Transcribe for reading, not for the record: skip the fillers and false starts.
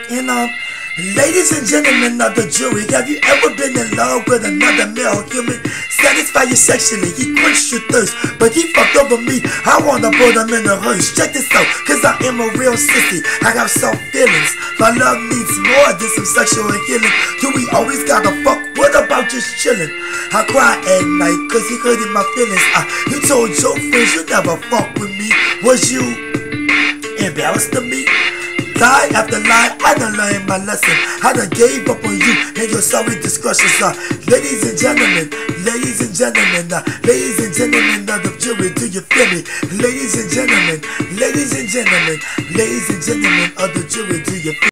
And ladies and gentlemen of the jury, have you ever been in love with another male human? Satisfy you sexually, he quenched your thirst, but he fucked over me. I wanna put him in a hearse. Check this out, cause I am a real sissy. I got soft feelings. My love needs more than some sexual healing. Do we always gotta fuck? What about just chilling? I cry at night cause he hurting my feelings. You told your friends you never fuck with me. Was you embarrassed of me? Lie after lie, I done learned my lesson. I done gave up on you and your sorry discretions. Ladies and gentlemen, ladies and gentlemen, ladies and gentlemen of the jury, do you feel me? Ladies and gentlemen, ladies and gentlemen, ladies and gentlemen of the jury, do you feel me?